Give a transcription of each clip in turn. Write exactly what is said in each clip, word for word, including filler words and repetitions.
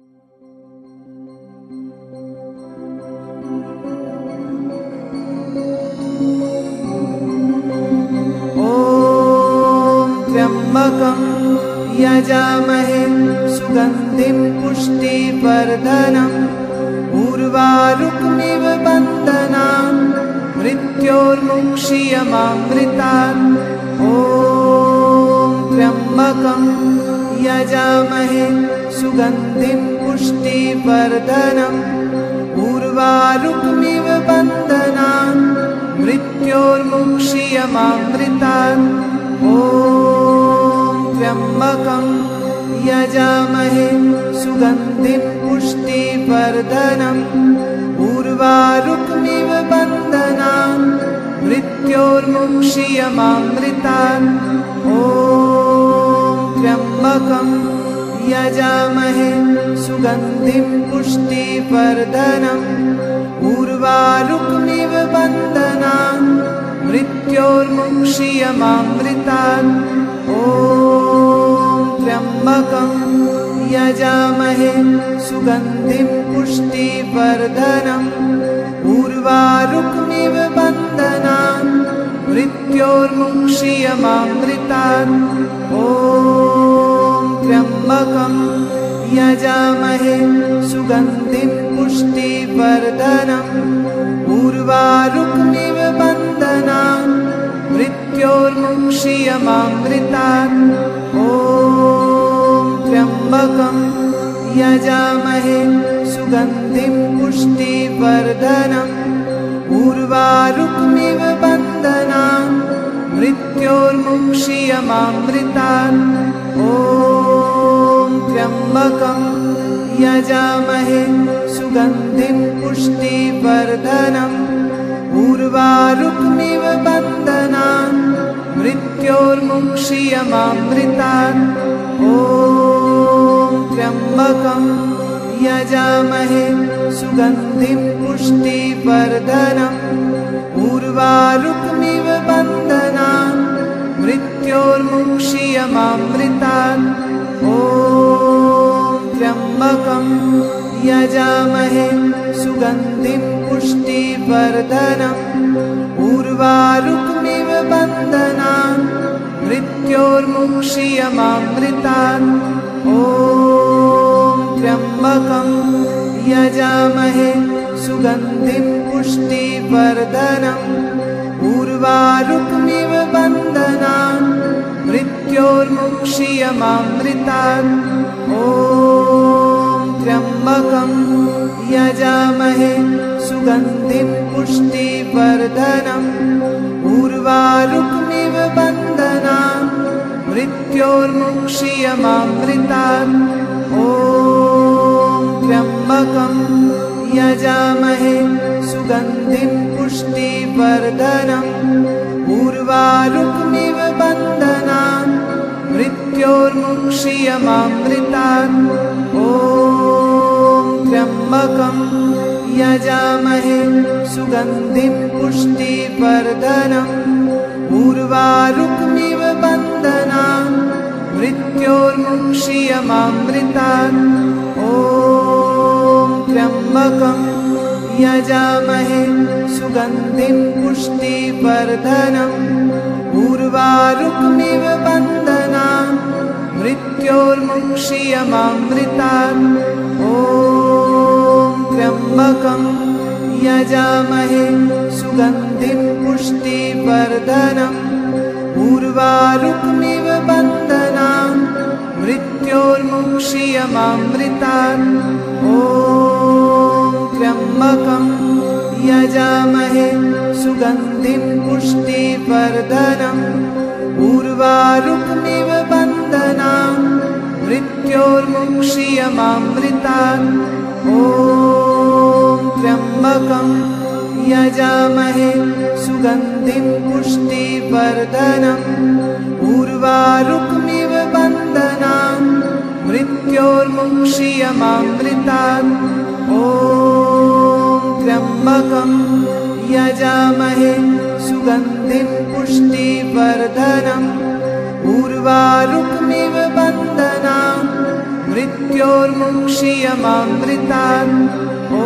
त्र्यम्बकं यजामहे सुगन्धिं पुष्टिवर्धनम् उर्वारुकमिव बन्धनान् मृत्योर्मुक्षीयमामृतात्। ॐ त्र्यम्बकं यजामहे सुगन्धिं पुष्टिवर्धनम् उर्वारुकमिव बन्धनान् मृत्योर्मुक्षीयमामृतात्। ॐ त्र्यम्बकं यजामहे सुगन्धिं पुष्टिवर्धनम् उर्वारुकमिव बन्धनान् मृत्योर्मुक्षीयमामृतात्। ॐ त्र्यम्बकं यजामहे सुगन्धिं पुष्टिवर्धनम् उर्वारुकमिव बन्धनान् मृत्योर्मुक्षीयमामृतात्। ॐ त्र्यम्बकं यजामहे सुगन्धिं पुष्टिवर्धनम् उर्वारुकमिव बन्धनान् मृत्योर्मुक्षीयमामृतात्। ॐ त्र्यम्बकं यजामहे सुगन्धिं पुष्टिवर्धनम् उर्वारुकमिव बन्धनान् मृत्योर्मुक्षीयमामृतात्। ॐ त्र्यम्बकं यजामहे सुगन्धिं पुष्टिवर्धनम् उर्वारुकमिव बन्धनान् मृत्योर्मुक्षीयमामृतात्। ॐ त्र्यम्बकं यजामहे सुगन्धिं पुष्टिवर्धनम् उर्वारुकमिव बन्धनान् मृत्योर्मुक्षीयमामृतात्। ॐ त्र्यम्बकं यजामहे सुगन्धिं पुष्टिवर्धनम् उर्वारुकमिव बन्धनान् मृत्योर्मुक्षीयमामृतात्। ॐ त्र्यम्बकं यजामहे सुगन्धिं पुष्टिवर्धनम् उर्वारुकमिव बन्धनान् मृत्योर्मुक्षीयमामृतात्। ॐ त्र्यम्बकं यजामहे सुगन्धिं पुष्टिवर्धनम् उर्वारुकमिव बन्धनान् मृत्योर्मुक्षीयमामृतात्। ॐ त्र्यम्बकं यजामहे सुगन्धिं पुष्टिवर्धनम् उर्वारुकमिव बन्धनान् मृत्योर्मुक्षीयमामृतात्। ॐ त्र्यम्बकं यजामहे सुगन्धिं पुष्टिवर्धनम् उर्वारुकमिव बन्धनान् मृत्योर्मुक्षीयमामृतात्। ॐ त्र्यम्बकं यजामहे सुगन्धिं पुष्टिवर्धनम् उर्वारुकमिव बन्धनान् मृत्योर्मुक्षीयमामृतात्। ॐ त्र्यम्बकं यजामहे सुगन्धिं पुष्टिवर्धनम् उर्वारुकमिव बन्धनान् मृत्योर्मुक्षीयमामृतात्। ॐ त्र्यम्बकं यजामहे सुगन्धिं पुष्टिवर्धनम् उर्वारुकमिव बन्धनान् मृत्योर्मुक्षीयमामृतात्। ॐ त्र्यम्बकं यजामहे सुगन्धिं पुष्टिवर्धनम् उर्वारुकमिव बन्धनान् मृत्योर्मुक्षीयमामृतात्। ॐ त्र्यम्बकं यजामहे सुगन्धिं पुष्टिवर्धनम् उर्वारुकमिव बन्धनान् मृत्योर्मुक्षीयमामृतात्। ॐ त्र्यम्बकं यजामहे सुगन्धिं पुष्टिवर्धनम् उर्वारुकमिव बन्धनान् मृत्योर्मुक्षीयमामृतात्। ॐ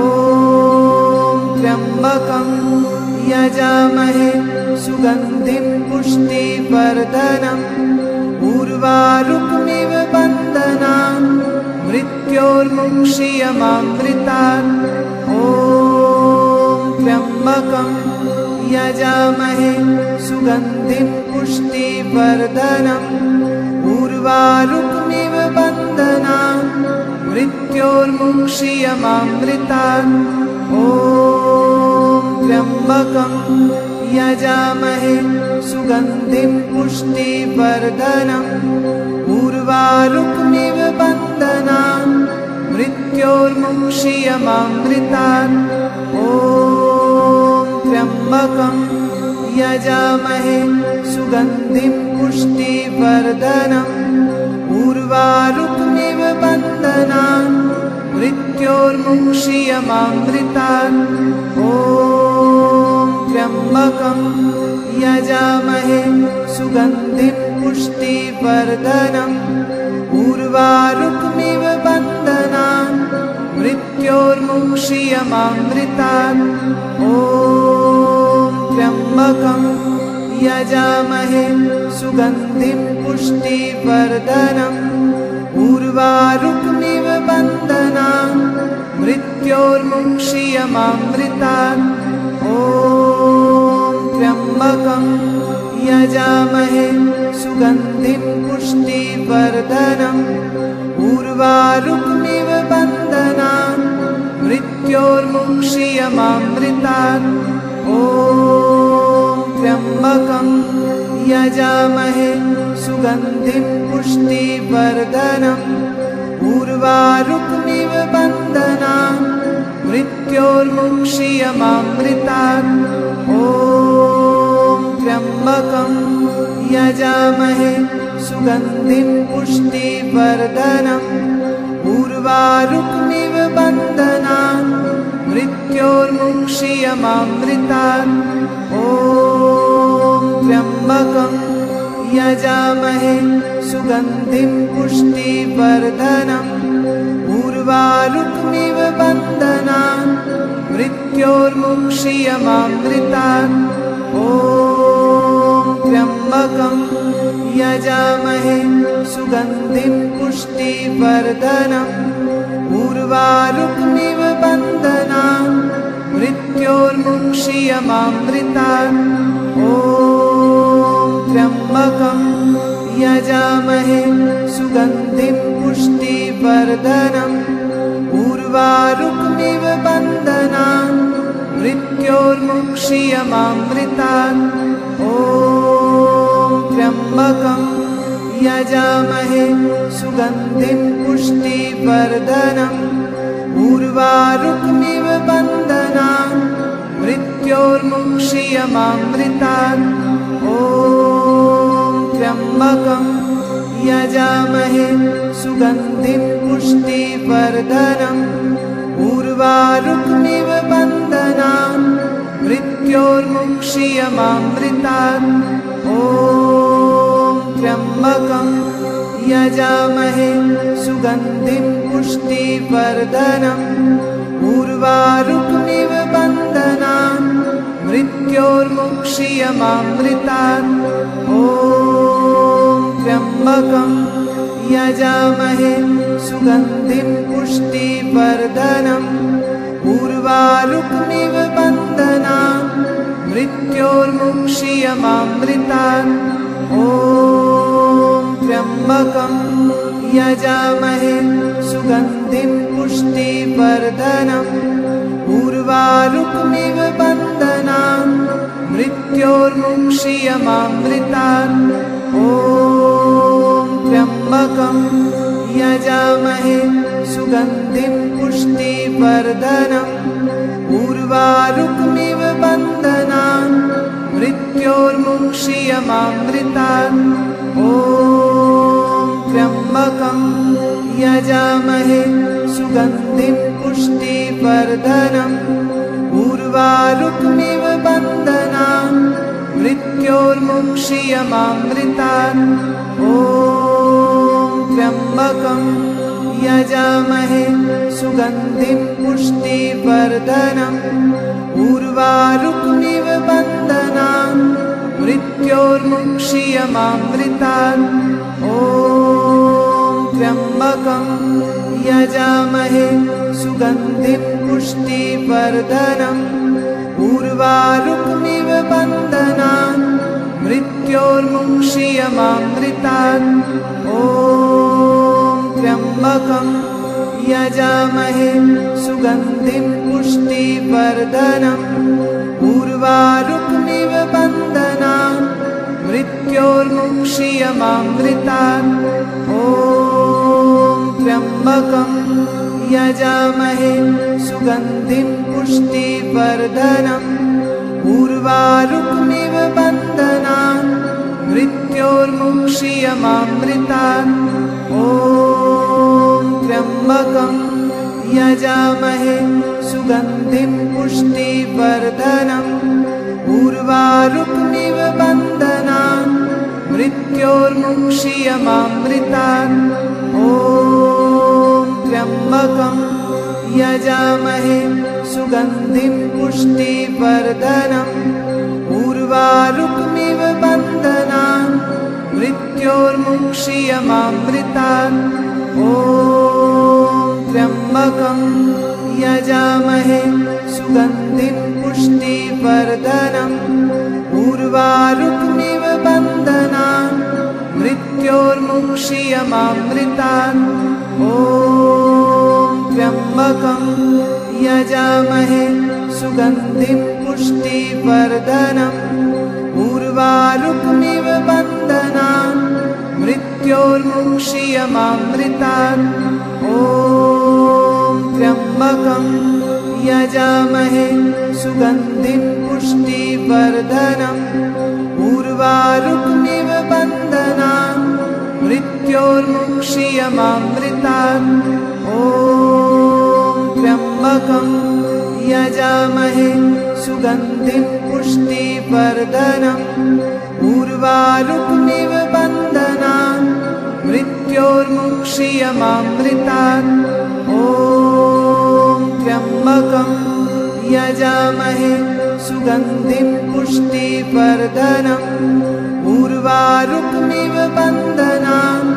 त्र्यम्बकं यजामहे सुगन्धिं पुष्टिवर्धनम्। उर्वारुकमिव बन्धनान् मृत्योर्मुक्षीयमामृतात्। ॐ त्र्यम्बकं यजामहे सुगन्धिं पुष्टिवर्धनम्। उर्वारुकमिव बन्धनान् मृत्योर्मुक्षीयमामृतात्। ॐ त्र्यम्बकं यजामहे सुगन्धिं पुष्टिवर्धनम्। उर्वारुकमिव बन्धनान् मृत्योर्मुक्षीयमामृतात्। ॐ त्र्यम्बकं यजामहे सुगन्धिं पुष्टिवर्धनम्। उर्वारुकमिव बन्धनान् मृत्योर्मुक्षीयमामृतात्। ॐ त्र्यम्बकं यजामहे सुगन्धिं पुष्टिवर्धनम्। उर्वारुकमिव बन्धनान् मृत्योर्मुक्षीयमामृतात्। ॐ त्र्यम्बकं यजामहे सुगन्धिं पुष्टिवर्धनम्। उर्वारुकमिव बन्धनान् मृत्योर्मुक्षीयमामृतात्। ॐ त्र्यम्बकं यजामहे सुगन्धिं पुष्टिवर्धनम्। उर्वारुकमिव बन्धनान् मृत्योर्मुक्षीयमामृतात्। ॐ त्र्यम्बकं यजामहे सुगन्धिं पुष्टिवर्धनम्। उर्वारुकमिव बन्धनान् मृत्योर्मुक्षीयमामृतात्। ॐ त्र्यम्बकं यजामहे सुगन्धिं पुष्टिवर्धनम्। उर्वारुकमिव बन्धनान् मृत्योर्मुक्षीयमामृतात्। ॐ त्र्यम्बकं यजामहे सुगन्धिं पुष्टिवर्धनम्। उर्वारुकमिव बन्धनान् मृत्योर्मुक्षीयमामृतात्। ॐ त्र्यम्बकं यजामहे सुगन्धिं पुष्टिवर्धनम्। उर्वारुकमिव बन्धनान् मृत्योर्मुक्षीयमामृतात्। ॐ त्र्यम्बकं यजामहे सुगन्धिं पुष्टिवर्धनम्। उर्वारुकमिव बन्धनान् मृत्योर्मुक्षीयमामृतात्। ॐ त्र्यम्बकं यजामहे सुगन्धिं पुष्टिवर्धनम्। उर्वारुकमिव बन्धनान् मृत्योर्मुक्षीयमामृतात्। ॐ त्र्यम्बकं यजामहे सुगन्धिं पुष्टिवर्धनम्। उर्वारुकमिव बन्धनान् मृत्योर्मुक्षीयमामृतात्। ॐ त्र्यम्बकं यजामहे सुगन्धिं पुष्टिवर्धनम्। उर्वारुकमिव बन्धनान् मृत्योर्मुक्षीयमामृतात्। ॐ त्र्यम्बकं यजामहे सुगन्धिं पुष्टिवर्धनम्। उर्वारुकमिव बन्धनान् मृत्योर्मुक्षीयमामृतात्। ॐ त्र्यम्बकं यजामहे सुगन्धिं पुष्टिवर्धनम्। उर्वारुकमिव बन्धनान् मृत्योर्मुक्षीयमामृतात्। ॐ त्र्यम्बकं यजामहे सुगन्धिं पुष्टिवर्धनम्। उर्वारुकमिव बन्धनान् मृत्योर्मुक्षीयमामृतात्। ॐ त्र्यम्बकं यजामहे सुगन्धिं पुष्टिवर्धनम्। उर्वारुकमिव बन्धनान् मृत्योर्मुक्षीयमामृतात्। ॐ त्र्यम्बकं यजामहे सुगन्धिं पुष्टिवर्धनम् उर्वारुकमिव बन्धनान् मृत्योर्मुक्षीयमामृतात् ॐ त्र्यम्बकं यजामहे सुगन्धिं पुष्टिवर्धनम् उर्वारुकमिव बन्धनान् मृत्योर्मुक्षीयमामृतात् ॐ त्र्यम्बकं यजामहे सुगन्धिं पुष्टिवर्धनम् उर्वारुकमिव बन्धनान् मृत्योर्मुक्षीयमामृतात् ॐ त्र्यम्बकं यजामहे सुगन्धिं पुष्टिवर्धनम् उर्वारुकमिव बन्धनान् मृत्योर्मुक्षीयमामृतात् ॐ त्र्यम्बकं यजामहे सुगन्धिं पुष्टिवर्धनम् उर्वारुकमिव बन्धनान् मृत्योर्मुक्षीयमामृतात् ॐ त्र्यम्बकं यजामहे सुगन्धिं पुष्टिवर्धनम् उर्वारुकमिव बन्धनान् मृत्योर्मुक्षीयमामृतात् ॐ त्र्यम्बकं यजामहे सुगन्धिं पुष्टिवर्धनम् उर्वारुकमिव बन्धनान् मृत्योर्मुक्षीयमामृतात् ॐ त्र्यम्बकं यजामहे सुगन्धिं पुष्टिवर्धनम् उर्वारुकमिव बन्धनान् मृत्योर्मुक्षीयमामृतात् ॐ त्र्यम्बकं यजामहे सुगन्धिं पुष्टिवर्धनम् उर्वारुकमिव बन्धनान् मृत्योर्मुक्षीयमामृतात् ॐ त्र्यम्बकं यजामहे सुगन्धिं पुष्टिवर्धनम् उर्वारुकमिव बन्धनान् मृत्योर्मुक्षीयमामृतात् ॐ त्र्यम्बकं यजामहे सुगन्धिं पुष्टिवर्धनम् उर्वारुकमिव बन्धनान्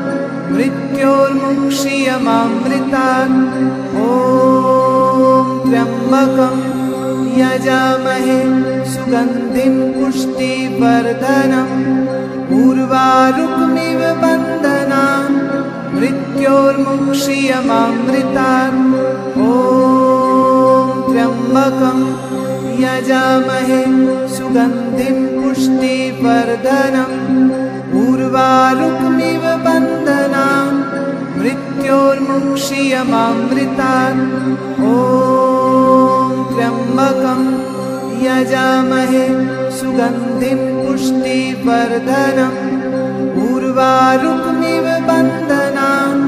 मृत्योर्मुक्षीयमामृतात् ॐ त्र्यम्बकं यजामहे सुगन्धिं पुष्टिवर्धनम् उर्वारुकमिव बन्धनान् मृत्योर्मुक्षीयमामृतात् ॐ त्र्यम्बकं यजामहे सुगन्धिं पुष्टिवर्धनम् उर्वारुकमिव बन्धनान् मृत्योर्मुक्षीयमामृतात् ॐ त्र्यम्बकं यजामहे सुगन्धिं पुष्टिवर्धनम् उर्वारुकमिव बन्धनान्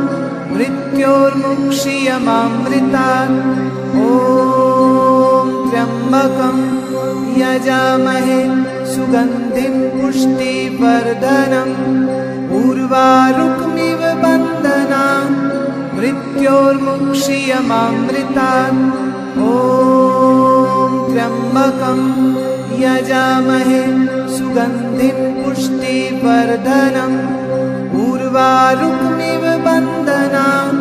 मृत्योर्मुक्षीयमामृतात् ॐ त्र्यम्बकं यजामहे सुगन्धिं पुष्टिवर्धनम् उर्वारुकमिव बन्धनान् मृत्योर्मुक्षीयमामृतात् ॐ त्र्यम्बकं यजामहे सुगन्धिं पुष्टिवर्धनम् उर्वारुकमिव बन्धनान्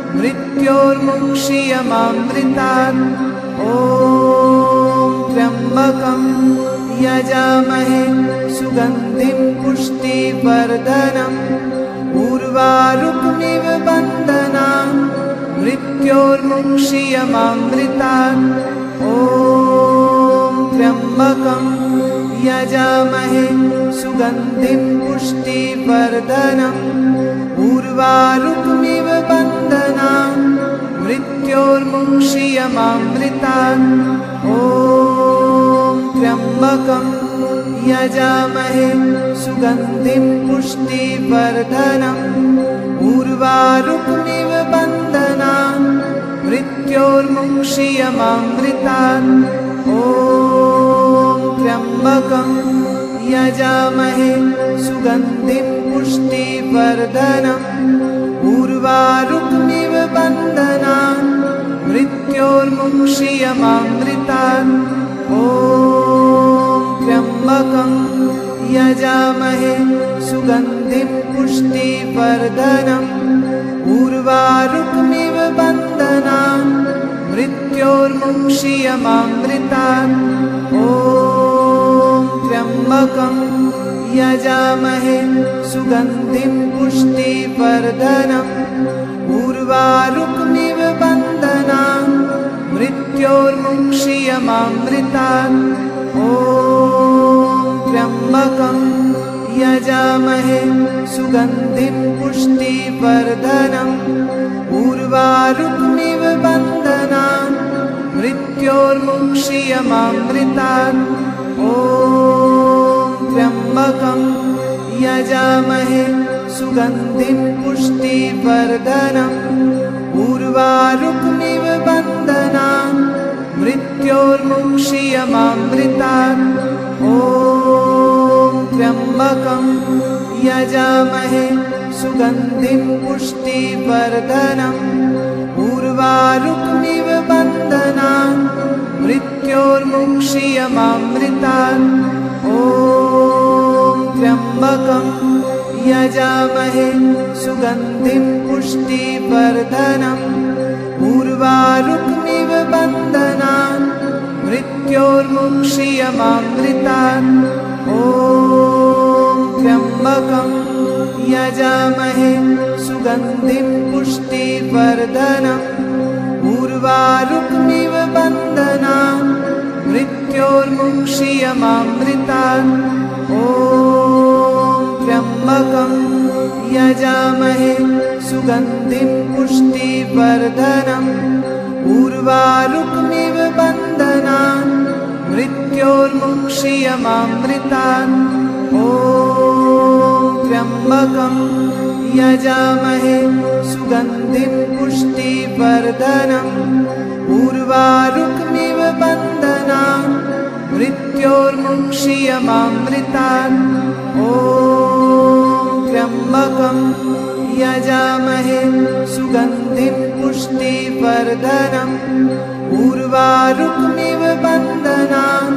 मृत्योर्मुक्षीयमामृतात् ॐ त्र्यम्बकं यजामहे सुगन्धिं पुष्टिवर्धनम् उर्वारुकमिव बन्धनान् मृत्योर्मुक्षीयमामृतात् ॐ त्र्यम्बकं यजामहे सुगन्धिं पुष्टिवर्धनम् उर्वारुकमिव बन्धनान् मृत्योर्मुक्षीयमामृतात् ॐ त्र्यम्बकं यजामहे सुगन्धिं पुष्टिवर्धनम् उर्वारुकमिव बन्धनान् मृत्योर्मुक्षीयमामृतात् ॐ त्र्यम्बकं यजामहे सुगन्धिं पुष्टिवर्धनम् उर्वारुकमिव बन्धनान् मृत्योर्मुक्षीयमामृतात्। ॐ त्र्यम्बकं यजामहे सुगन्धिं पुष्टिवर्धनम् उर्वारुकमिव बन्धनान् मृत्योर्मुक्षीयमामृतात्। ॐ त्र्यम्बकं यजामहे सुगन्धिं पुष्टिवर्धनम् उर्वारुकमिव बन्धनान् मृत्योर्मुक्षीयमामृतात्। ॐ त्र्यम्बकं यजामहे सुगन्धिं पुष्टिवर्धनम् उर्वारुकमिव बन्धनान् मृत्योर्मुक्षीयमामृतात्। ॐ त्र्यम्बकं यजामहे सुगन्धिं पुष्टिवर्धनम् उर्वारुकमिव बन्धनान् मृत्योर्मुक्षीयमामृतात्। ॐ त्र्यम्बकं यजामहे सुगन्धिं पुष्टिवर्धनम् उर्वारुकमिव बन्धनान् मृत्योर्मुक्षीयमामृतात्। ॐ त्र्यम्बकं यजामहे सुगन्धिं पुष्टिवर्धनम् उर्वारुकमिव बन्धनान् मृत्योर्मुक्षीयमामृतात्। ॐ त्र्यम्बकं यजामहे सुगन्धिं पुष्टिवर्धनम् उर्वारुकमिव बन्धनान् मृत्योर्मुक्षीयमामृतात्। ॐ त्र्यम्बकं यजामहे सुगन्धिं पुष्टिवर्धनम् उर्वारुकमिव बन्धनान् मृत्योर्मुक्षीयमामृतात्। ॐ त्र्यम्बकं यजामहे सुगन्धिं पुष्टिवर्धनम् उर्वारुकमिव बन्धनान् मृत्योर्मुक्षीयमामृतात्। ॐ त्र्यम्बकं यजामहे सुगन्धिं पुष्टिवर्धनम् उर्वारुकमिव बन्धनान्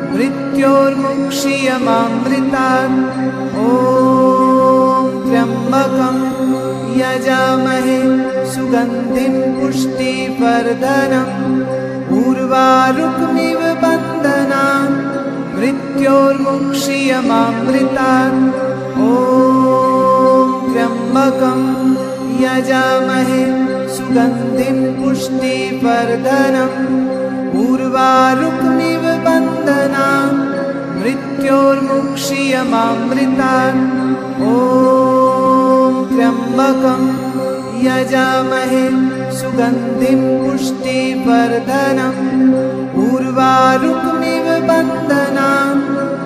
मृत्योर्मुक्षीयमामृतात्। ॐ त्र्यम्बकं यजामहे सुगन्धिं पुष्टिवर्धनम् उर्वारुकमिव बन्धनान् मृत्योर्मुक्षीयमामृतात्। ॐ त्र्यम्बकं यजामहे सुगन्धिं पुष्टिवर्धनम् उर्वारुकमिव बन्धनान् मृत्योर्मुक्षीयमामृतात्। ॐ त्र्यम्बकं यजामहे सुगन्धिं पुष्टिवर्धनम् उर्वारुकमिव बन्धनान्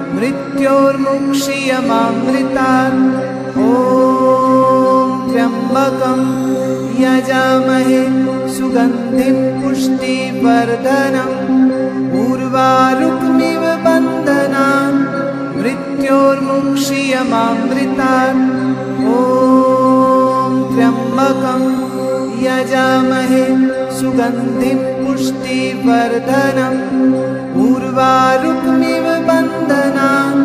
मृत्योर्मुक्षीयमामृतात्। ॐ त्र्यम्बकं यजामहे सुगन्धिं पुष्टिवर्धनम् उर्वारुकमिव बन्धनान् मृत्योर्मुक्षीयमामृतात्। ॐ त्र्यम्बकं यजामहे सुगन्धिं पुष्टिवर्धनम् उर्वारुकमिव बन्धनान्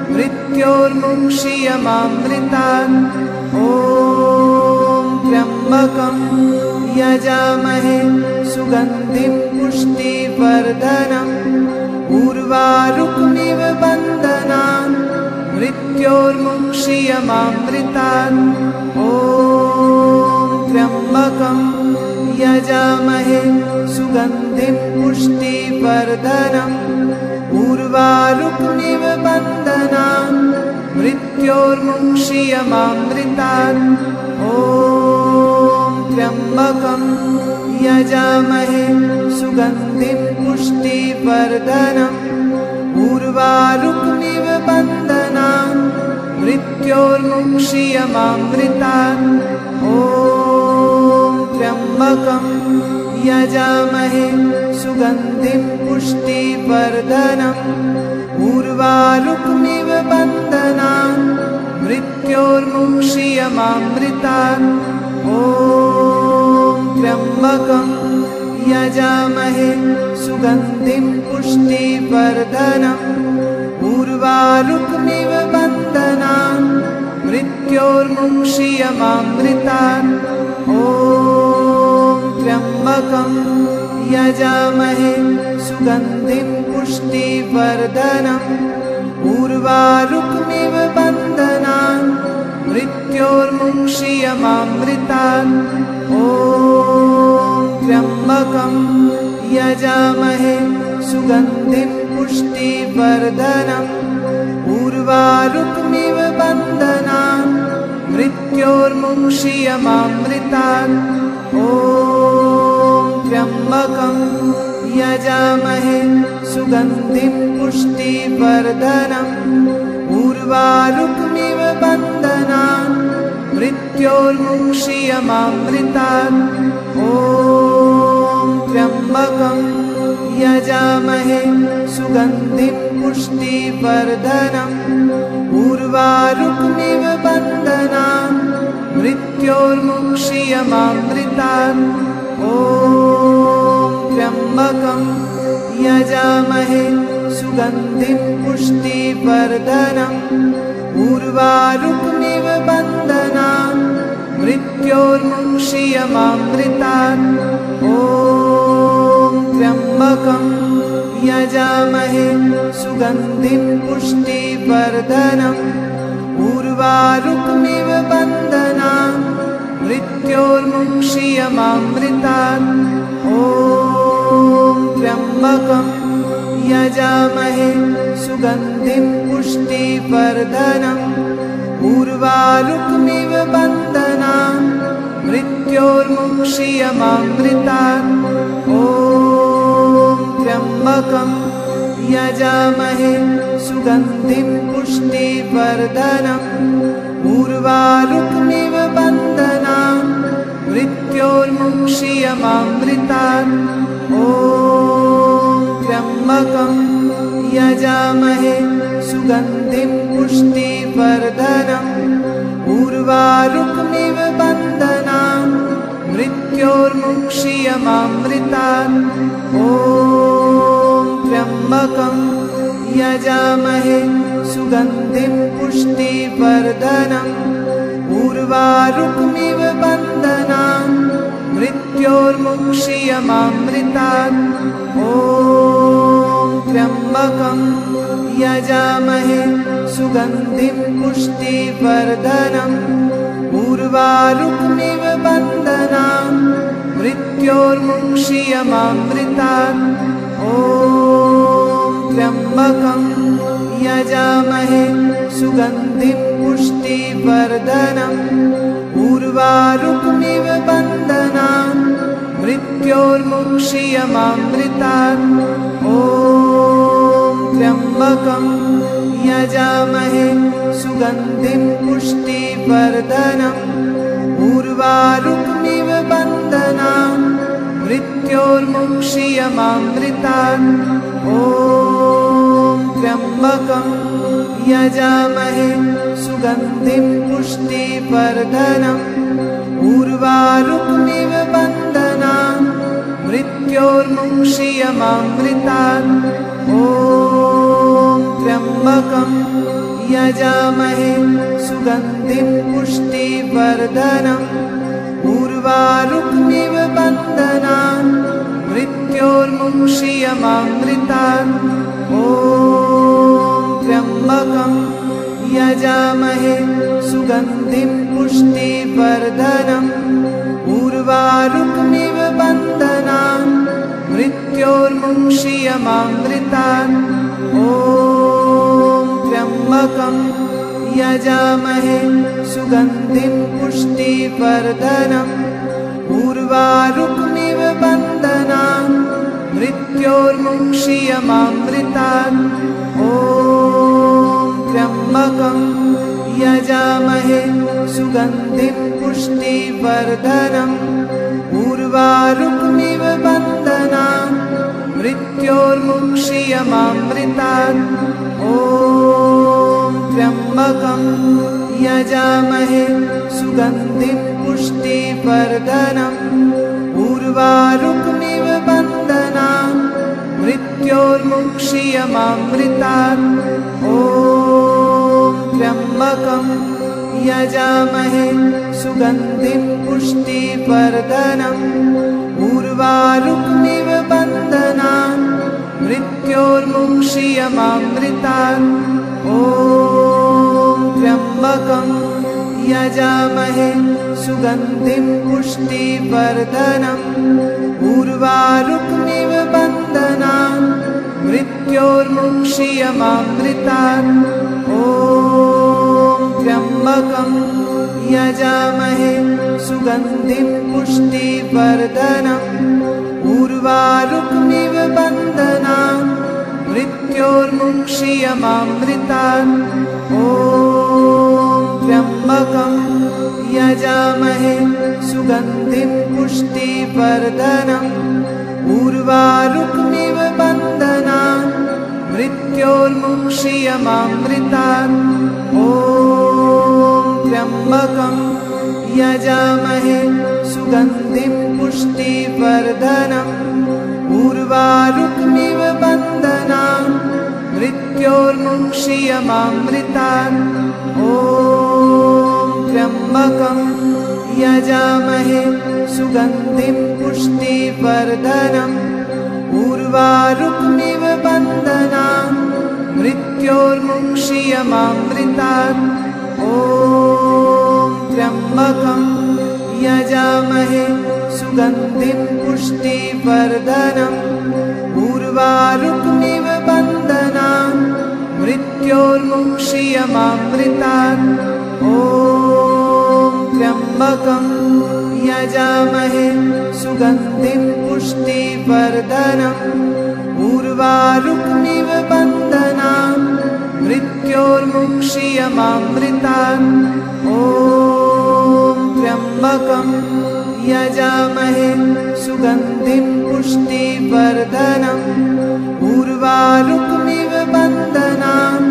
मृत्योर्मुक्षीयमामृतात्। ॐ त्र्यम्बकं यजामहे सुगन्धिं पुष्टिवर्धनम् उर्वारुकमिव बन्धनान् मृत्योर्मुक्षीयमामृतात्। ॐ त्र्यम्बकं यजामहे सुगन्धिं पुष्टिवर्धनम् उर्वारुकमिव बन्धनान् मृत्योर्मुक्षीयमामृतात्। ॐ त्र्यम्बकं यजामहे सुगन्धिं पुष्टिवर्धनम् उर्वारुकमिव बन्धनान् मृत्योर्मुक्षीयमामृतात्। ॐ त्र्यम्बकं यजामहे सुगन्धिं पुष्टिवर्धनम् उर्वारुकमिव बन्धनान् मृत्योर्मुक्षीयमामृतात्। ॐ त्र्यम्बकं यजामहे सुगन्धिं पुष्टिवर्धनम् उर्वारुकमिव बन्धनान् मृत्योर्मुक्षीयमामृतात् ॐ त्र्यम्बकं यजामहे सुगन्धिं पुष्टिवर्धनम् उर्वारुकमिव बन्धनान् मृत्योर्मुक्षीयमामृतात् ॐ त्र्यम्बकं यजामहे सुगन्धिं पुष्टिवर्धनम् उर्वारुकमिव बन्धनान् मृत्योर्मुक्षीयमामृतात् ॐ त्र्यम्बकं यजामहे सुगन्धिं पुष्टिवर्धनम् उर्वारुकमिव बन्धनान् मृत्योर्मुक्षीयमामृतात् ॐ त्र्यम्बकं यजामहे सुगन्धिं पुष्टिवर्धनम् उर्वारुकमिव बन्धनान् मृत्योर्मुक्षीयमामृतात् ॐ त्र्यम्बकं यजामहे सुगन्धिं पुष्टिवर्धनम् उर्वारुकमिव बन्धनान् मृत्योर्मुक्षीयमामृतात् ॐ त्र्यम्बकं यजामहे सुगन्धिं पुष्टिवर्धनम् उर्वारुकमिव बन्धनान् मृत्योर्मुक्षीयमामृतात् ॐ त्र्यम्बकं यजामहे सुगन्धिं पुष्टिवर्धनम् उर्वारुकमिव बन्धनान् मृत्योर्मुक्षीयमामृतात् ॐ त्र्यम्बकं यजामहे सुगन्धिं पुष्टिवर्धनम् उर्वारुकमिव बन्धनान् मृत्योर्मुक्षीयमामृतात् ॐ त्र्यम्बकं यजामहे सुगन्धिं पुष्टिवर्धनम् उर्वारुकमिव बन्धनान् मृत्योर्मुक्षीयमामृतात् ॐ त्र्यम्बकं यजामहे सुगन्धिं पुष्टिवर्धनम् उर्वारुकमिव बन्धनान् मृत्योर्मुक्षीयमामृतात् ॐ त्र्यम्बकं यजामहे सुगन्धिं पुष्टिवर्धनम् उर्वारुकमिव बन्धनान् मृत्योर्मुक्षीयमामृतात् ॐ त्र्यम्बकं यजामहे सुगन्धिं पुष्टिवर्धनम् उर्वारुकमिव बन्धनान् मृत्योर्मुक्षीयमामृतात् ॐ त्र्यम्बकं यजामहे सुगन्धिं पुष्टिवर्धनम् उर्वारुकमिव बन्धनान् मृत्योर्मुक्षीयमामृतात् ॐ त्र्यम्बकं यजामहे सुगन्धिं पुष्टिवर्धनम् उर्वारुकमिव बन्धनान् मृत्योर्मुक्षीयमामृतात् ॐ त्र्यम्बकं यजामहे सुगन्धिं पुष्टिवर्धनम् उर्वारुकमिव बन्धनान् मृत्योर्मुक्षीयमामृतात् ॐ त्र्यम्बकं यजामहे सुगन्धिं पुष्टिवर्धनम् उर्वारुकमिव बन्धनान् मृत्योर्मुक्षीयमामृतात् ॐ त्र्यम्बकं यजामहे सुगन्धिं पुष्टिवर्धनम् उर्वारुकमिव बन्धनान् मृत्योर्मुक्षीयमामृतात् ॐ त्र्यम्बकं यजामहे सुगन्धिं पुष्टिवर्धनम् उर्वारुकमिव बन्धनान् मृत्योर्मुक्षीयमामृतात् ॐ त्र्यम्बकं यजामहे सुगन्धिं पुष्टिवर्धनम् उर्वारुकमिव बन्धनान् मृत्योर्मुक्षीयमामृतात्। ॐ त्र्यम्बकं यजामहे सुगन्धिं पुष्टिवर्धनम् उर्वारुकमिव बन्धनान् मृत्योर्मुक्षीयमामृतात्। ॐ त्र्यम्बकं यजामहे सुगन्धिं पुष्टिवर्धनम् उर्वारुकमिव बन्धनान् मृत्योर्मुक्षीयमामृतात्। ॐ त्र्यम्बकं यजामहे सुगन्धिं पुष्टिवर्धनम् उर्वारुकमिव बन्धनान् मृत्योर्मुक्षीयमामृतात्। ॐ त्र्यम्बकं यजामहे सुगन्धिं पुष्टिवर्धनम् उर्वारुकमिव बन्धनान् मृत्योर्मुक्षीयमामृतात्। ॐ त्र्यम्बकं यजामहे सुगन्धिं पुष्टिवर्धनम् उर्वारुकमिव बन्धनान् मृत्योर्मुक्षीयमामृतात्। ॐ त्र्यम्बकं यजामहे सुगन्धिं पुष्टिवर्धनम् उर्वारुकमिव बन्धनान् मृत्योर्मुक्षीयमामृतात्। ॐ त्र्यम्बकं यजामहे सुगन्धिं पुष्टिवर्धनम् उर्वारुकमिव बन्धनान् मृत्योर्मुक्षीयमामृतात्। ॐ त्र्यम्बकं यजामहे सुगन्धिं पुष्टिवर्धनम् उर्वारुकमिव बन्धनान् मृत्योर्मुक्षीयमामृतात्। ॐ त्र्यम्बकं यजामहे सुगन्धिं पुष्टिवर्धनम् उर्वारुकमिव बन्धनान्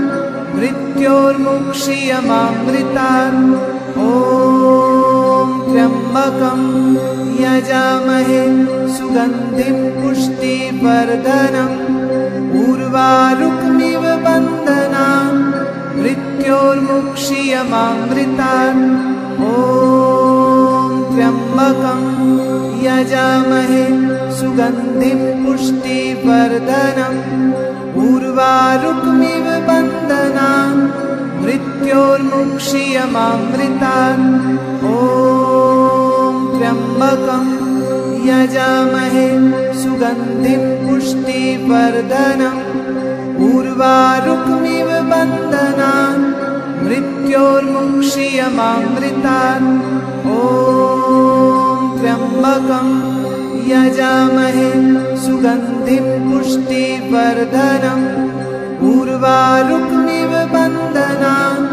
मृत्योर्मुक्षीयमामृतात्। ॐ त्र्यम्बकं यजामहे सुगन्धिं पुष्टिवर्धनम् उर्वारुकमिव बन्धनान् मृत्योर्मुक्षीयमामृतात्। ॐ त्र्यम्बकं यजामहे सुगन्धिं पुष्टिवर्धनम् उर्वारुकमिव बन्धनान् मृत्योर्मुक्षीयमामृतात्। ॐ त्र्यम्बकं यजामहे सुगन्धिं पुष्टिवर्धनम् उर्वारुकमिव बन्धनान् मृत्योर्मुक्षीयमामृतात्। ॐ त्र्यम्बकं यजामहे सुगन्धिं पुष्टिवर्धनम् उर्वारुकमिव बन्धनान्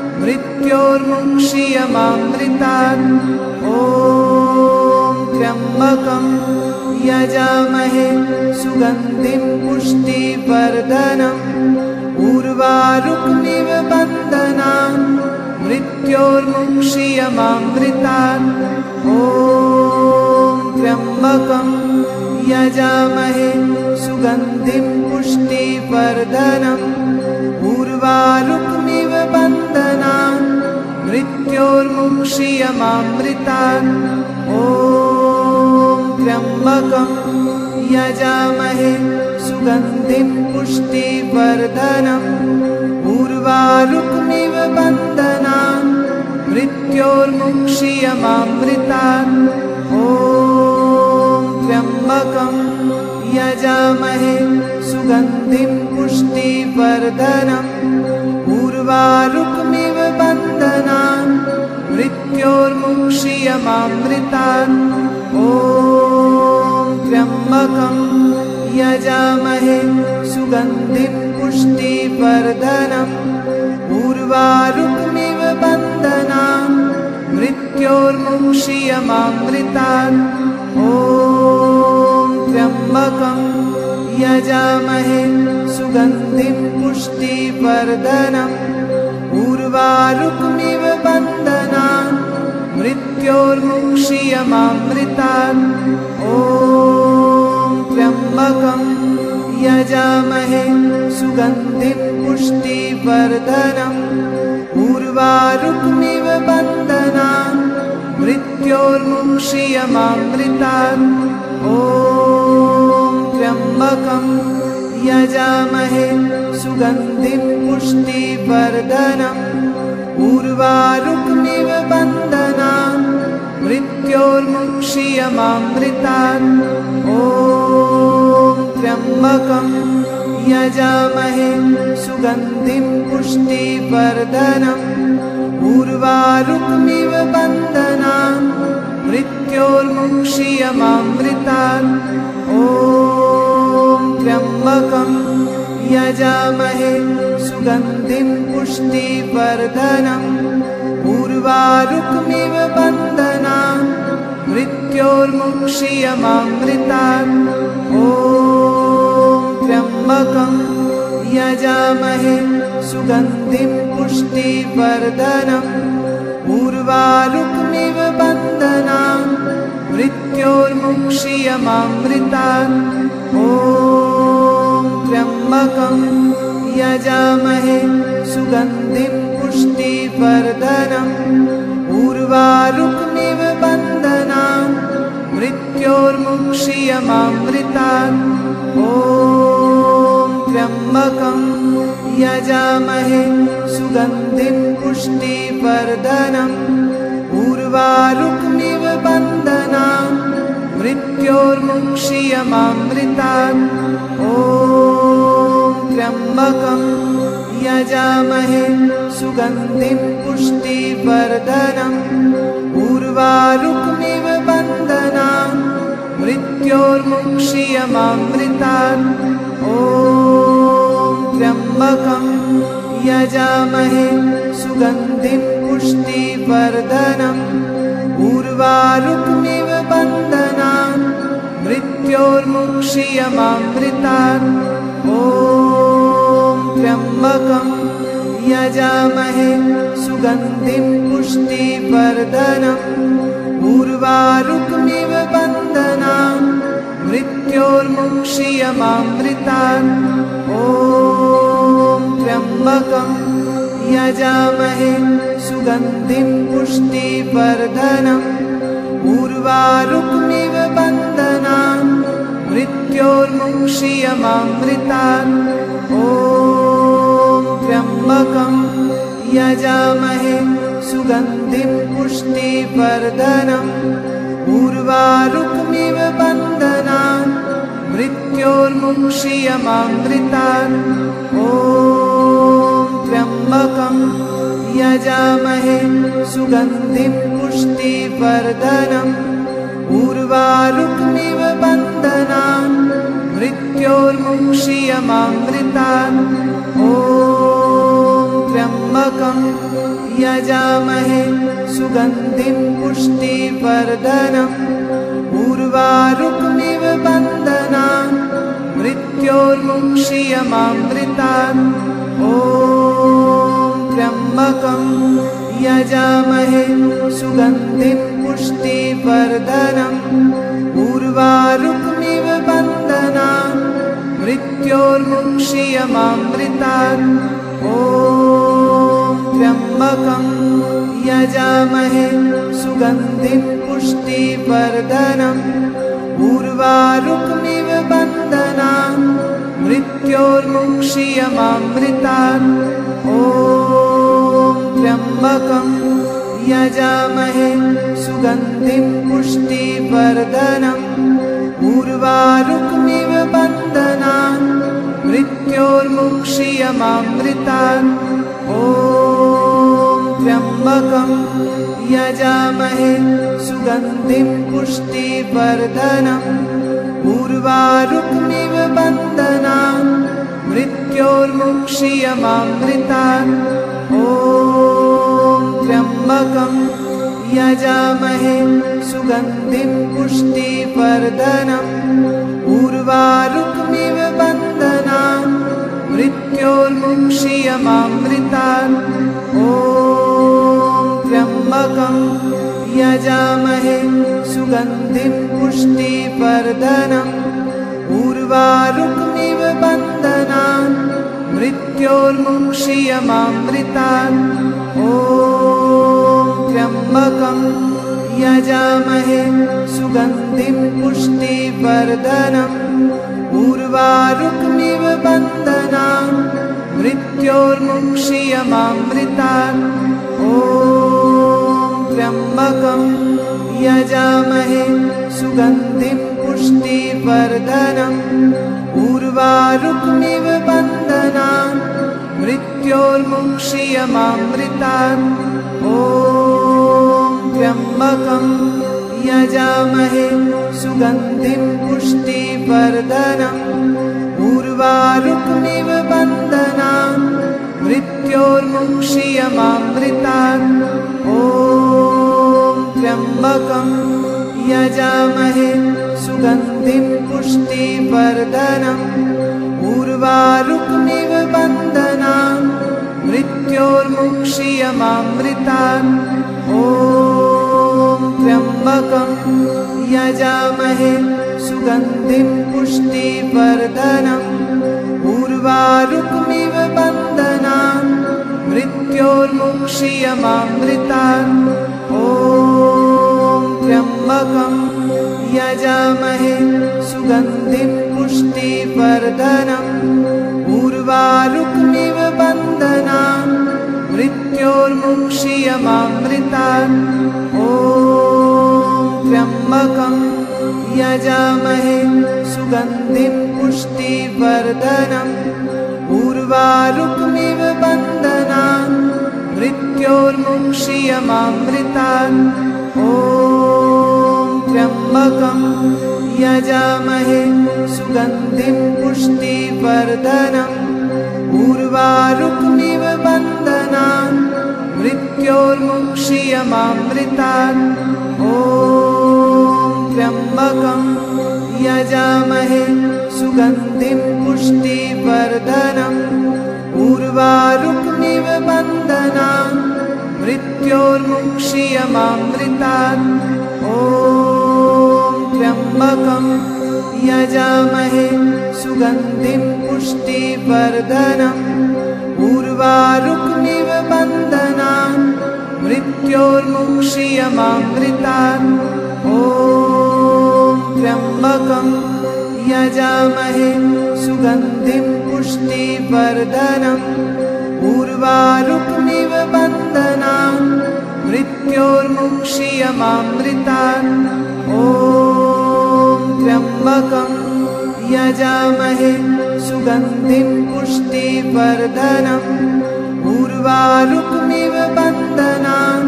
मृत्योर्मुक्षीयमामृतात्। ॐ त्र्यम्बकं यजामहे सुगन्धिं पुष्टिवर्धनम् उर्वारुकमिव बन्धनान् मृत्योर्मुक्षीयमामृतात्। ॐ त्र्यम्बकं यजामहे सुगन्धिं पुष्टिवर्धनम् उर्वारुकमिव बन्धनान् मृत्योर्मुक्षीयमामृतात्। ॐ त्र्यम्बकं यजामहे सुगन्धिं पुष्टिवर्धनम् उर्वारुकमिव बन्धनान् मृत्योर्मुक्षीयमामृतात्। ॐ त्र्यम्बकं यजामहे सुगन्धिं पुष्टिवर्धनम् उर्वारुकमिव बन्धनान् मृत्योर्मुक्षीयमामृतात्। ॐ त्र्यम्बकं यजामहे सुगन्धिं पुष्टिवर्धनम् उर्वारुकमिव बन्धनान् मृत्योर्मुक्षीयमामृतात्। ॐ त्र्यम्बकं यजामहे सुगन्धिं पुष्टिवर्धनम् उर्वारुकमिव बन्धनान् मृत्योर्मुक्षीयमामृतात्। त्र्यम्बकं यजामहे सुगन्धिं पुष्टिवर्धनम् उर्वारुकमिव बन्धनान् मृत्योर्मुक्षीयमामृतात्। ॐ त्र्यम्बकं यजामहे सुगन्धिं पुष्टिवर्धनम् उर्वारुकमिव बन्धनान् मृत्योर्मुक्षीयमामृतात्। ॐ त्र्यम्बकं यजामहे सुगन्धिं पुष्टिवर्धनम् उर्वारुकमिव बन्धनान् मृत्योर्मुक्षीयमामृतात्। ॐ त्र्यम्बकं यजामहे सुगन्धिं पुष्टिवर्धनम् उर्वारुकमिव बन्धनान् मृत्योर्मुक्षीयमामृतात्। ॐ त्र्यम्बकं यजामहे सुगन्धिं पुष्टिवर्धनम् उर्वारुकमिव बन्धनान् मृत्योर्मुक्षीयमामृतात्। ॐ त्र्यम्बकं यजामहे सुगन्धिं पुष्टिवर्धनम् उर्वारुकमिव बन्धनान् मृत्योर्मुक्षीयमामृतात्। ॐ त्र्यम्बकं यजामहे सुगन्धिं पुष्टिवर्धनम् उर्वारुकमिव बन्धनान् मृत्योर्मुक्षीयमामृतात्। ॐ त्र्यम्बकं यजामहे सुगन्धिं पुष्टिवर्धनम् उर्वारुकमिव बन्धनान् मृत्योर्मुक्षीयमामृतात्। ॐ त्र्यम्बकं यजामहे सुगन्धिं पुष्टिवर्धनम् उर्वारुकमिव बन्धनान् मृत्योर्मुक्षीयमामृतात्। ॐ त्र्यम्बकं यजामहे सुगन्धिं पुष्टिवर्धनम् उर्वारुकमिव बन्धनान् मृत्योर्मुक्षीयमामृतात्। ॐ त्र्यम्बकं यजामहे सुगन्धिं पुष्टिवर्धनम् उर्वारुकमिव बन्धनान् मृत्योर्मुक्षीयमामृतात्। ॐ त्र्यम्बकं यजामहे सुगन्धिं पुष्टिवर्धनम् उर्वारुकमिव बन्धनान् मृत्योर्मुक्षीयमामृतात्। ॐ त्र्यम्बकं यजामहे सुगन्धिं पुष्टिवर्धनम् उर्वारुकमिव बन्धनान् मृत्योर्मुक्षीयमामृतात्। ॐ त्र्यम्बकं यजामहे सुगन्धिं पुष्टिवर्धनम् उर्वारुकमिव बन्धनान् मृत्योर्मुक्षीयमामृतात्। ॐ त्र्यम्बकं यजामहे सुगन्धिं पुष्टिवर्धनम् उर्वारुकमिव बन्धनान् मृत्योर्मुक्षीयमामृतात्। ॐ त्र्यम्बकं यजामहे सुगन्धिं पुष्टिवर्धनम् उर्वारुकमिव बन्धनान् मृत्योर्मुक्षीयमामृतात्। ॐ त्र्यम्बकं यजामहे सुगन्धिं पुष्टिवर्धनम् उर्वारुकमिव बन्धनान् मृत्योर्मुक्षीयमामृतात्। ॐ त्र्यम्बकं यजामहे सुगन्धिं पुष्टिवर्धनम् उर्वारुकमिव बन्धनान् मृत्योर्मुक्षीयमामृतात्। ॐ त्र्यम्बकं यजामहे सुगन्धिं पुष्टिवर्धनम् उर्वारुकमिव बन्धनान् मृत्योर्मुक्षीयमामृतात्। ॐ त्र्यम्बकं यजामहे सुगन्धिं पुष्टिवर्धनम् उर्वारुकमिव बन्धनान् मृत्योर्मुक्षीयमामृतात्। ॐ त्र्यम्बकं यजामहे सुगन्धिं पुष्टिवर्धनम् उर्वारुकमिव बन्धनान् मृत्योर्मुक्षीयमामृतात्। ॐ त्र्यम्बकं यजामहे सुगन्धिं पुष्टिवर्धनम् उर्वारुकमिव बन्धनान् मृत्योर्मुक्षीयमामृतात्। ॐ त्र्यम्बकं यजामहे सुगन्धिं पुष्टिवर्धनम् उर्वारुकमिव बन्धनान् मृत्योर्मुक्षीयमामृतात्। ॐ त्र्यम्बकं यजामहे सुगन्धिं पुष्टिवर्धनम् उर्वारुकमिव बन्धनान् मृत्योर्मुक्षीयमामृतात्। ॐ त्र्यम्बकं यजामहे सुगन्धिं पुष्टिवर्धनम् उर्वारुकमिव बन्धनान् मृत्योर्मुक्षीयमामृतात्। ॐ त्र्यम्बकं यजामहे सुगन्धिं पुष्टिवर्धनम् उर्वारुकमिव बन्धनान् मृत्योर्मुक्षीयमामृतात्। ॐ त्र्यम्बकं यजामहे सुगन्धिं पुष्टिवर्धनम् उर्वारुकमिव बन्धनान् मृत्योर्मुक्षीयमामृतात्। ॐ त्र्यम्बकं यजामहे सुगन्धिं पुष्टिवर्धनम् उर्वारुकमिव बन्धनान् मृत्योर्मुक्षीयमामृतात्। ॐ त्र्यम्बकं यजामहे सुगन्धिं पुष्टिवर्धनम् उर्वारुकमिव बन्धनान् मृत्योर्मुक्षीयमामृतात्। ॐ त्र्यम्बकं यजामहे सुगन्धिं पुष्टिवर्धनम् उर्वारुकमिव बन्धनान् मृत्योर्मुक्षीयमामृतात्। ॐ त्र्यम्बकं यजामहे सुगन्धिं पुष्टिवर्धनम् उर्वारुकमिव बन्धनान् मृत्योर्मुक्षीयमामृतात्। ॐ त्र्यम्बकं यजामहे सुगन्धिं पुष्टिवर्धनम् उर्वारुकमिव बन्धनान्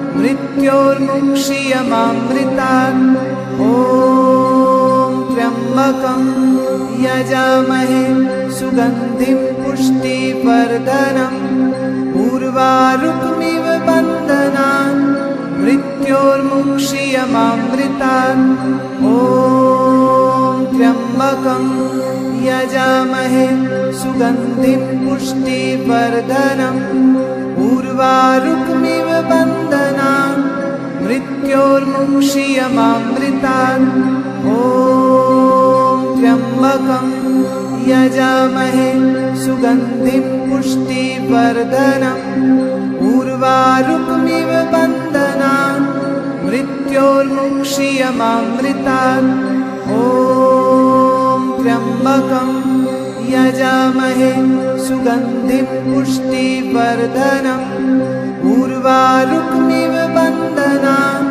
मृत्योर्मुक्षीयमामृतात्। ॐ त्र्यम्बकं यजामहे सुगन्धिं पुष्टिवर्धनम् उर्वारुकमिव बन्धनान् मृत्योर्मुक्षीयमामृतात्। ॐ त्र्यम्बकं यजामहे सुगन्धिं पुष्टिवर्धनम् उर्वारुकमिव बन्धनान् मृत्योर्मुक्षीयमामृतात्। ॐ त्र्यम्बकं यजामहे सुगन्धिं पुष्टिवर्धनम् उर्वारुकमिव बन्धनान् मृत्योर्मुक्षीयमामृतात्। ॐ त्र्यम्बकं यजामहे सुगन्धिं पुष्टिवर्धनम् उर्वारुकमिव बन्धनान्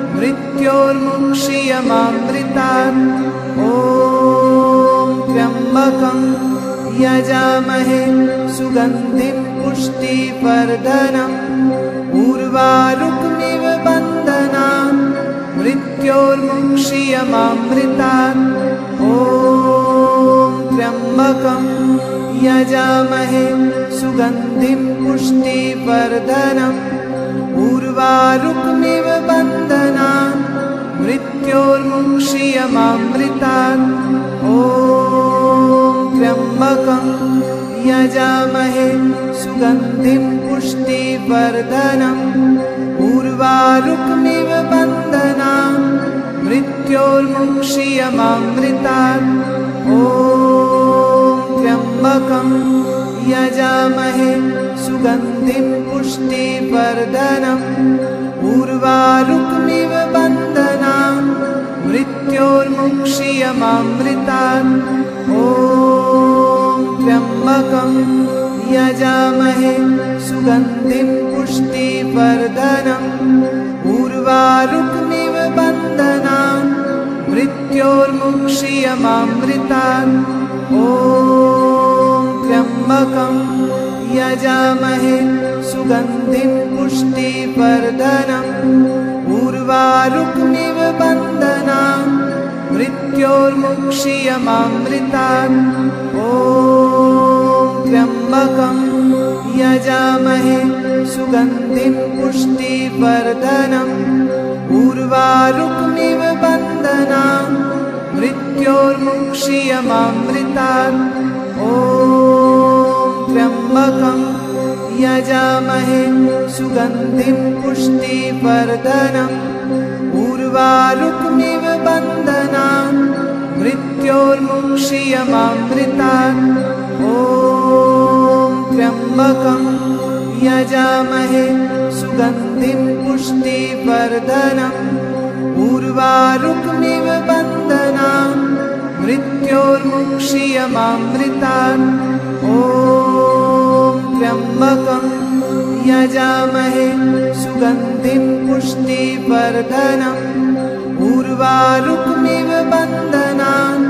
मृत्योर्मुक्षीयमामृतात्। ॐ त्र्यम्बकं यजामहे सुगन्धिं पुष्टिवर्धनम् उर्वारुकमिव बन्धनान् मृत्योर्मुक्षीयमामृतात्। ॐ त्र्यम्बकं यजामहे सुगन्धिं पुष्टिवर्धनम् उर्वारुकमिव बन्धनान् मृत्योर्मुक्षीयमामृतात्। ॐ त्र्यम्बकं यजामहे सुगन्धिं पुष्टिवर्धनम् उर्वारुकमिव बन्धनान् मृत्योर्मुक्षीयमामृतात्। त्र्यम्बकं यजामहे सुगन्धिं पुष्टिवर्धनम् उर्वारुकमिव बन्धनान् मृत्योर्मुक्षीयमामृतात् ॐ त्र्यम्बकं यजामहे सुगन्धिं पुष्टिवर्धनम् उर्वारुकमिव बन्धनान् मृत्योर्मुक्षीयमामृतात् ॐ त्र्यम्बकं यजामहे सुगन्धिं पुष्टिवर्धनम् उर्वारुकमिव बन्धनान् मृत्योर्मुक्षीयमामृतात् ॐ त्र्यम्बकं यजामहे सुगन्धिं पुष्टिवर्धनम् उर्वारुकमिव बन्धनान् मृत्योर्मुक्षीयमामृतात् ॐ त्र्यम्बकं यजामहे सुगन्धिं पुष्टिवर्धनम् उर्वारुकमिव बन्धनान् मृत्योर्मुक्षीयमामृतात् ॐ त्र्यम्बकं यजामहे सुगन्धिं पुष्टिवर्धनम् उर्वारुकमिव बन्धनान् मृत्योर्मुक्षीयमामृतात् ॐ त्र्यम्बकं यजामहे सुगन्धिं पुष्टिवर्धनम् उर्वारुकमिव बन्धनान्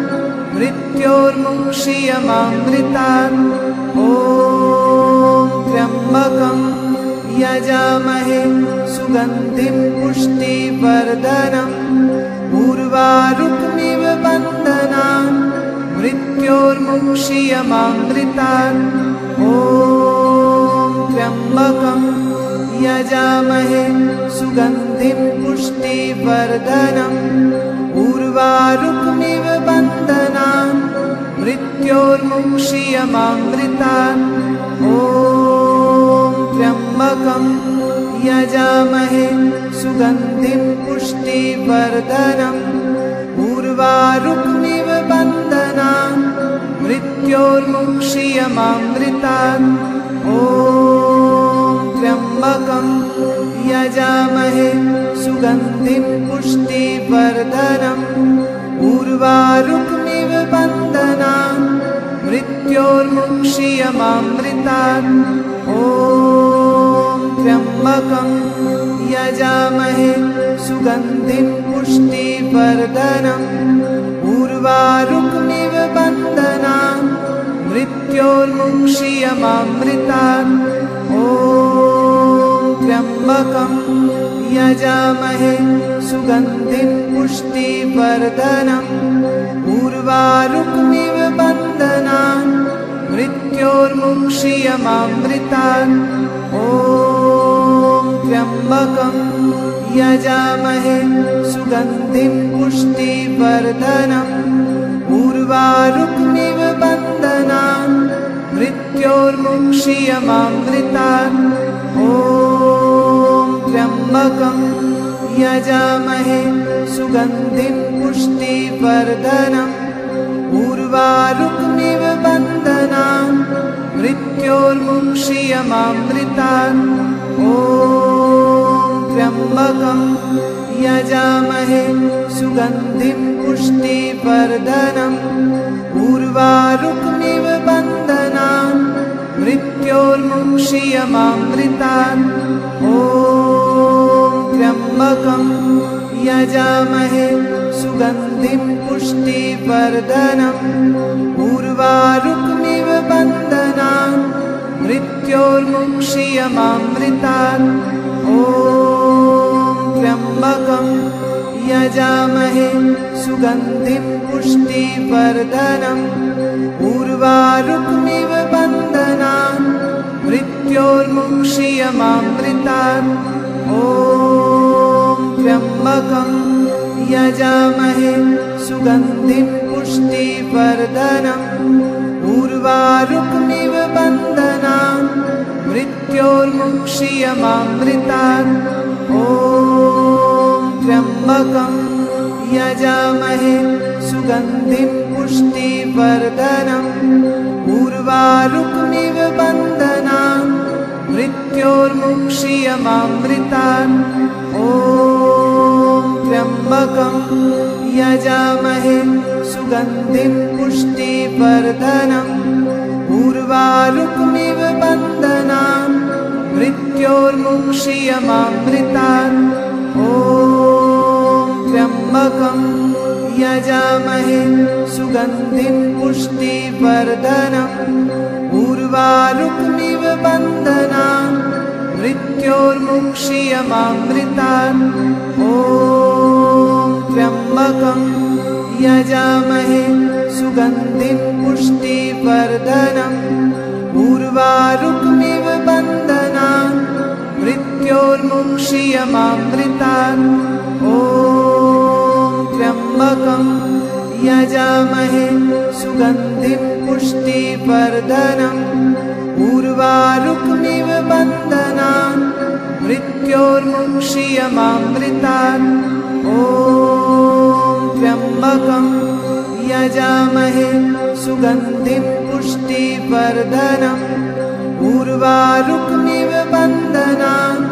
मृत्योर्मुक्षीयमामृतात् ॐ त्र्यम्बकं यजामहे सुगन्धिं पुष्टिवर्धनम् उर्वारुकमिव बन्धनान् मृत्योर्मुक्षीयमामृतात् ॐ त्र्यम्बकं यजामहे सुगन्धिं पुष्टिवर्धनम् उर्वारुकमिव बन्धनान् मृत्योर्मुक्षीयमामृतात् ॐ त्र्यम्बकं यजामहे सुगन्धिं पुष्टिवर्धनम् उर्वारुकमिव बन्धनान् मृत्योर्मुक्षीयमामृतात् ॐ त्र्यम्बकं यजामहे सुगन्धिं पुष्टिवर्धनम् उर्वारुकमिव बन्धनान् मृत्योर्मुक्षीयमामृतात् ॐ त्र्यम्बकं यजामहे सुगन्धिं पुष्टिवर्धनम् उर्वारुकमिव बन्धनान् मृत्योर्मुक्षीयमामृतात् ॐ त्र्यम्बकं यजामहे सुगन्धिं पुष्टिवर्धनम् उर्वारुकमिव बन्धनान् मृत्योर्मुक्षीयमामृतात् ॐ त्र्यम्बकं यजामहे सुगन्धिं पुष्टिवर्धनम् उर्वारुकमिव बन्धनान् मृत्योर्मुक्षीयमामृतात् ॐ त्र्यम्बकं यजामहे सुगन्धिं पुष्टिवर्धनम् उर्वारुकमिव बन्धनान् मृत्योर्मुक्षीयमामृतात् ॐ त्र्यम्बकं यजामहे सुगन्धिं पुष्टिवर्धनम् उर्वारुकमिव बन्धनान् मृत्योर्मुक्षीयमामृतात् ॐ त्र्यम्बकं यजामहे सुगन्धिं पुष्टिवर्धनम् उर्वारुकमिव बन्धनान् मृत्योर्मुक्षीयमामृतात् ॐ त्र्यम्बकं यजामहे सुगन्धिं पुष्टिवर्धनम् उर्वारुकमिव बन्धनान् मृत्योर्मुक्षीयमामृतात् ॐ त्र्यम्बकं यजामहे सुगन्धिं पुष्टिवर्धनम् उर्वारुकमिव बन्धनान् मृत्योर्मुक्षीयमामृतात् ॐ त्र्यम्बकं यजामहे सुगन्धिं पुष्टिवर्धनम् उर्वारुकमिव बन्धनान् मृत्योर्मुक्षीयमामृतात्। ॐ त्र्यम्बकं यजामहे सुगन्धिं पुष्टिवर्धनम् उर्वारुकमिव बन्धनान् मृत्योर्मुक्षीयमामृतात्। ॐ त्र्यम्बकं यजामहे सुगन्धिं पुष्टिवर्धनम् उर्वारुकमिव बन्धनान् मृत्योर्मुक्षीयमामृतात्। ॐ त्र्यम्बकं यजामहे सुगन्धिं पुष्टिवर्धनम् उर्वारुकमिव बन्धनान् मृत्योर्मुक्षीयमामृतात्। ॐ त्र्यम्बकं यजामहे सुगन्धिं पुष्टिवर्धनम् उर्वारुकमिव बन्धनान् मृत्योर्मुक्षीयमामृतात्। ॐ त्र्यम्बकं यजामहे सुगन्धिं पुष्टिवर्धनम् उर्वारुकमिव बन्धनान्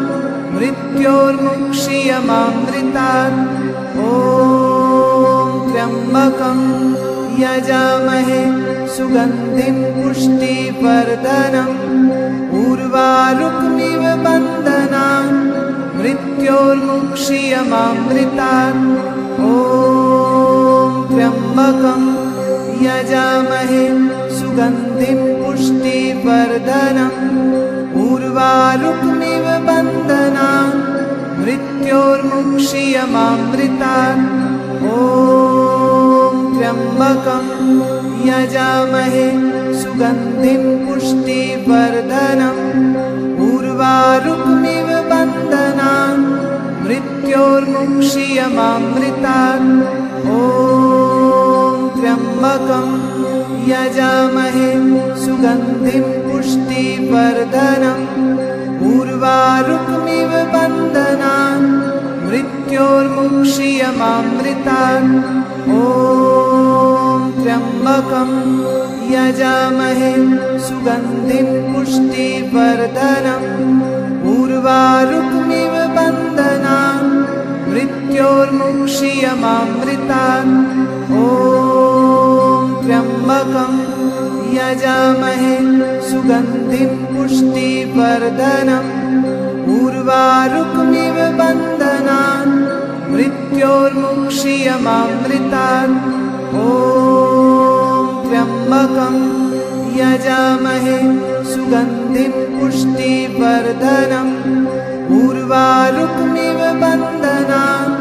मृत्योर्मुक्षीयमामृतात्। ॐ त्र्यम्बकं यजामहे सुगन्धिं पुष्टिवर्धनम् उर्वारुकमिव बन्धनान् मृत्योर्मुक्षीयमामृतात्। ॐ त्र्यम्बकं यजामहे सुगन्धिं पुष्टिवर्धनम् उर्वारुकमिव बन्धनान् मृत्योर्मुक्षीयमामृतात्। ॐ त्र्यम्बकं यजामहे सुगन्धिं पुष्टिवर्धनम् उर्वारुकमिव बन्धनान् मृत्योर्मुक्षीयमामृतात्। ॐ त्र्यम्बकं यजामहे सुगन्धिं पुष्टिवर्धनम् उर्वारुकमिव बन्धनान् मृत्योर्मुक्षीयमामृतात्। ॐ त्र्यम्बकं यजामहे सुगन्धिं पुष्टिवर्धनम् उर्वारुकमिव बन्धनान् मृत्योर्मुक्षीयमामृतात्। ॐ त्र्यम्बकं यजामहे सुगन्धिं पुष्टिवर्धनम् उर्वारुकमिव बन्धनान् मृत्योर्मुक्षीयमामृतात्। ॐ त्र्यम्बकं यजामहे सुगन्धिं पुष्टिवर्धनम् उर्वारुकमिव बन्धनान्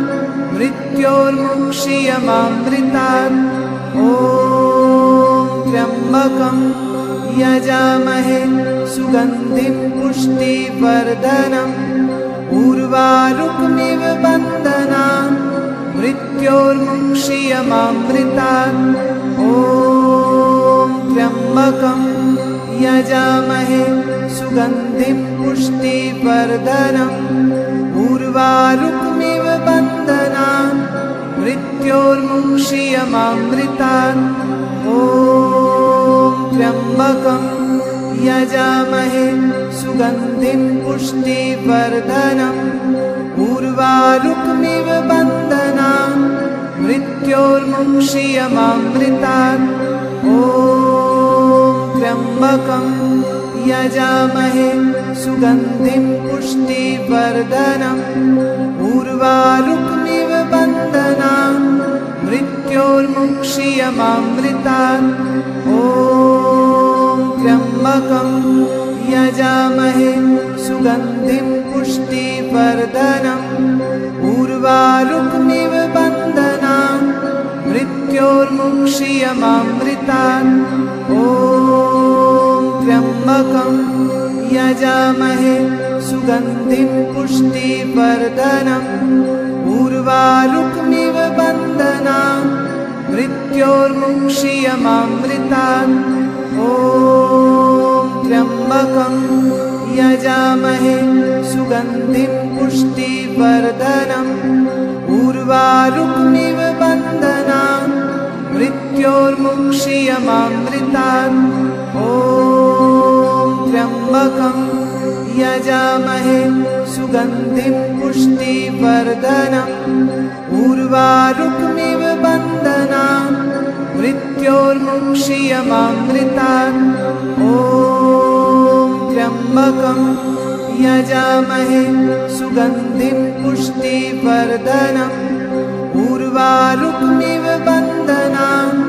मृत्योर्मुक्षीयमामृतात्। ॐ त्र्यम्बकं यजामहे सुगन्धिं पुष्टिवर्धनम् उर्वारुकमिव बन्धनान् मृत्योर्मुक्षीयमामृतात्। ॐ त्र्यम्बकं यजामहे सुगन्धिं पुष्टिवर्धनम् उर्वारुकमिव बन्धनान् मृत्योर्मुक्षीयमामृतात्। ॐ त्र्यम्बकं यजामहे सुगन्धिं पुष्टिवर्धनम् उर्वारुकमिव बन्धनान् मृत्योर्मुक्षीयमामृतात्। ॐ त्र्यम्बकं यजामहे सुगन्धिं पुष्टिवर्धनम् उर्वारुकमिव बन्धनान् मृत्योर्मुक्षीयमामृतात्। ॐ त्र्यम्बकं यजामहे सुगन्धिं पुष्टिवर्धनम् उर्वारुकमिव बन्धनान् मृत्योर्मुक्षीयमामृतात्। ॐ त्र्यम्बकं यजामहे सुगन्धिं पुष्टिवर्धनम् उर्वारुकमिव बन्धनान् मृत्योर्मुक्षीयमामृतात्। ॐ त्र्यम्बकं यजामहे सुगन्धिं पुष्टिवर्धनम् उर्वारुकमिव बन्धनान् मृत्योर्मुक्षीयमामृतात्। ॐ त्र्यम्बकं यजामहे सुगन्धिं पुष्टिवर्धनम् उर्वारुकमिव बन्धनान् मृत्योर्मुक्षीयमामृतात् ॐ त्र्यम्बकं यजामहे सुगन्धिं पुष्टिवर्धनम् उर्वारुकमिव बन्धनान्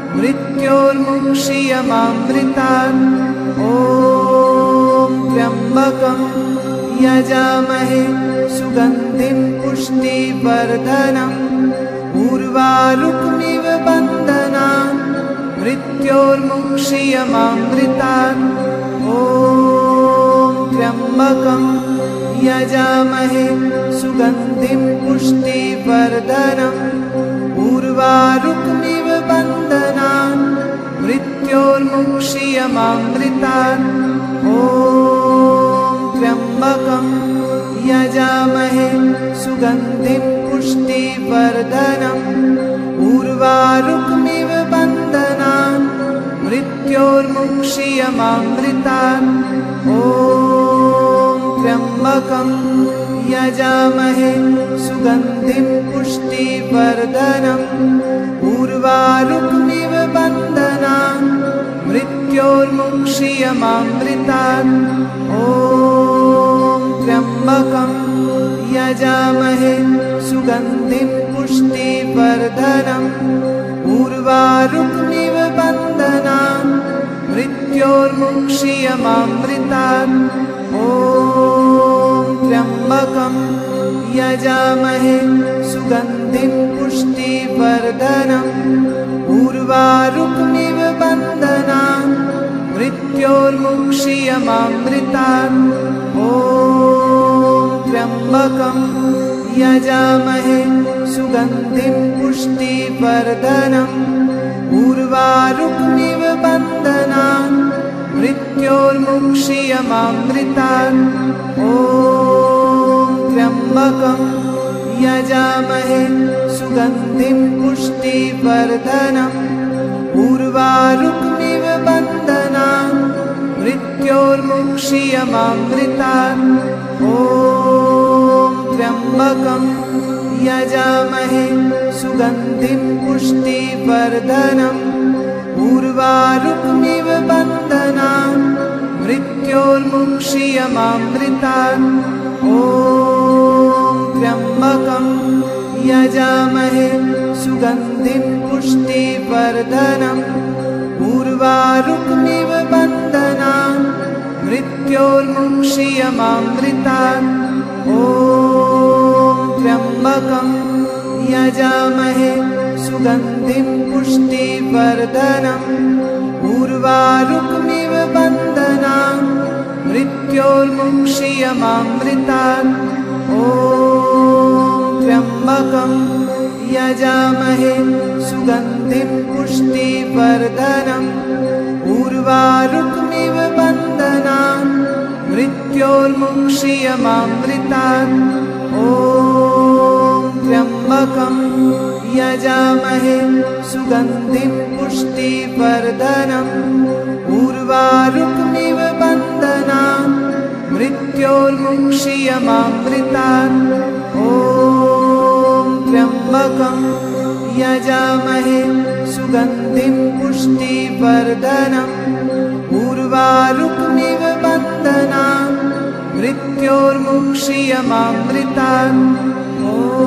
मृत्योर्मुक्षीयमामृतात् ॐ त्र्यम्बकं यजामहे सुगन्धिं पुष्टिवर्धनम् उर्वारुकमिव बन्धनान् मृत्योर्मुक्षीयमामृतात् ॐ त्र्यम्बकं यजामहे सुगन्धिं पुष्टिवर्धनम् उर्वारुकमिव बन्धनान् मृत्योर्मुक्षीयमामृतात् ॐ त्र्यम्बकं यजामहे सुगन्धिं पुष्टिवर्धनम् उर्वारुकमिव बन्धनान् मृत्योर्मुक्षीयमामृतात् ॐ त्र्यम्बकं यजामहे सुगन्धिं पुष्टिवर्धनम् उर्वारुकमिव बन्धनान् मृत्योर्मुक्षीयमामृतात् ॐ त्र्यम्बकं यजामहे सुगन्धिं पुष्टिवर्धनम् उर्वारुकमिव बन्धनान् मृत्योर्मुक्षीयमामृतात् ॐ त्र्यम्बकं यजामहे सुगन्धिं पुष्टिवर्धनम् उर्वारुकमिव बन्धनान् मृत्योर्मुक्षीयमामृतात् ॐ त्र्यम्बकं यजामहे सुगन्धिं पुष्टिवर्धनम् उर्वारुकमिव बन्धनान् मृत्योर्मुक्षीयमामृतात् ॐ त्र्यम्बकं यजामहे सुगन्धिं पुष्टिवर्धनम् उर्वारुकमिव बन्धनान् मृत्योर्मुक्षीयमामृतात् ॐ त्र्यम्बकं यजामहे सुगन्धिं पुष्टिवर्धनम् उर्वारुकमिव बन्धनान् मृत्योर्मुक्षीयमामृतात् ॐ त्र्यम्बकं यजामहे सुगन्धिं पुष्टिवर्धनम् उर्वारुकमिव बन्धनान् मृत्योर्मुक्षीयमामृतात् ॐ त्र्यम्बकं यजामहे सुगन्धिं पुष्टिवर्धनम् उर्वारुकमिव बन्धनान् मृत्योर्मुक्षीयमामृतात् ॐ त्र्यम्बकं यजामहे सुगन्धिं पुष्टिवर्धनम् उर्वारुकमिव बन्धनान् मृत्योर्मुक्षीयमामृतात् ॐ त्र्यम्बकं यजामहे सुगन्धिं पुष्टिवर्धनम् उर्वारुकमिव बन्धनान् मृत्योर्मुक्षीयमामृतात् ॐ त्र्यम्बकं यजामहे सुगन्धिं पुष्टिवर्धनम् उर्वारुकमिव बन्धनान् मृत्योर्मुक्षीयमामृतात् ॐ